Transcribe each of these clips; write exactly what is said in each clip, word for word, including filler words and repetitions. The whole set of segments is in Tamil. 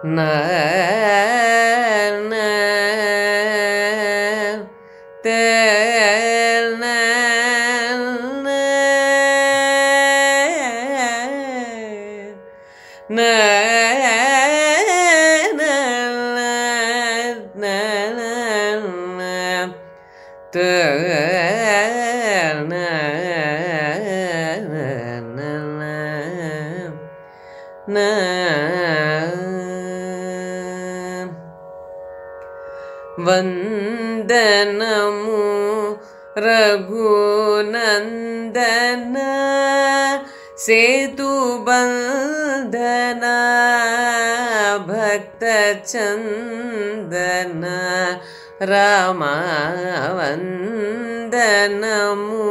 ந ந த ந ந ந த ந வந்தனமு ரகுநந்தன சேதுபந்தன பக்தச்சந்தன ராமா வந்தனமு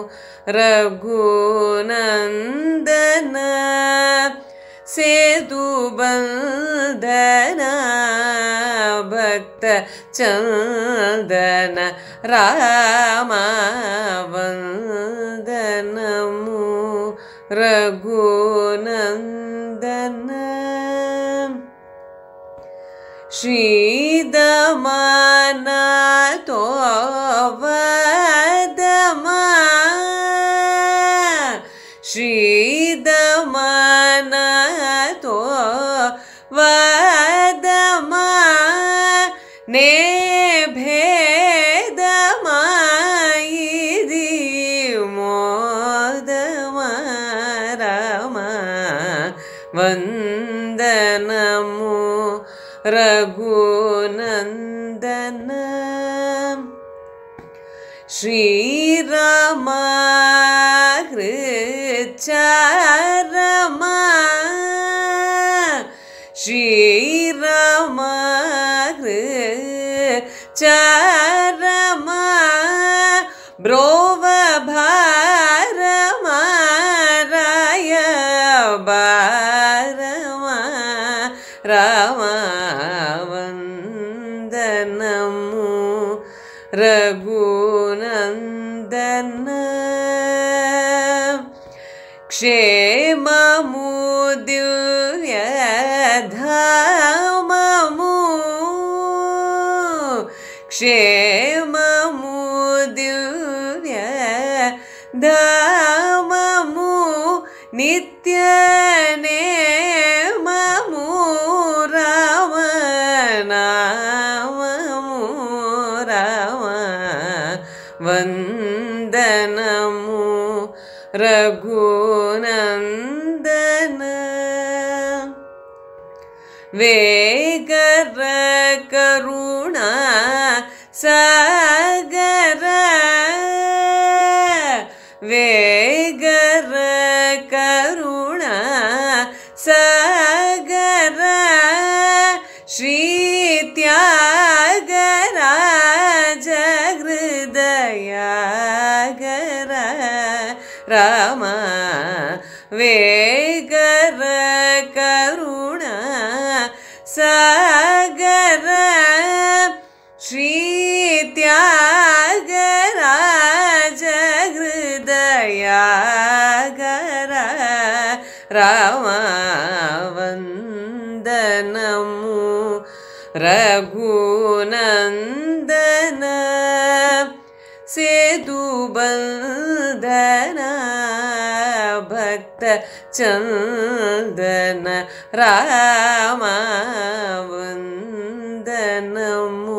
ரகுநந்தன சேதுபந்தன பக்தச்சந்தன ராமா வந்தனமு ரகுநந்தன ஸ்ரீதமானதோ வதமா ஸ்ரீதமானதோ வதமா நே பேதமா இதி மோதமா ராமா வந்தனமு ரகுநந்தன ஸ்ரீராமா கிருச்சாரமா ஸ்ரீராமா கிருச்சாரமா ப்ரோவ பாரமா ராய பாரமா ராமா வந்தனமு ரகுநந்தன க்ஷேமமு திவ்யதாமமு க்ஷேமமு திவ்யதாமமு நித்யநேமமு ராமநாமமு ராம வந்தனமு ரகுநந்தன வேகர கருணா சாகர வேகர கருணா சாகர ஸ்ரீ தியாகராஜ ஹிருதயாகர ராமா வேகர கருணா சாகர ஸ்ரீ தியாகராஜ ஹிருதயாகர ராமா வந்தனமு ரகுநந்தன சேதுபந்தன பக்தச்சந்தன ராமா வந்தனமு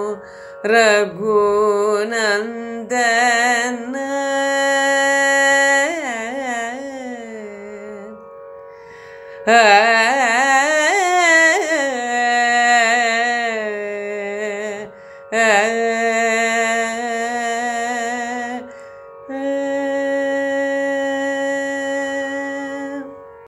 ரகுநந்தன ஆ ஆ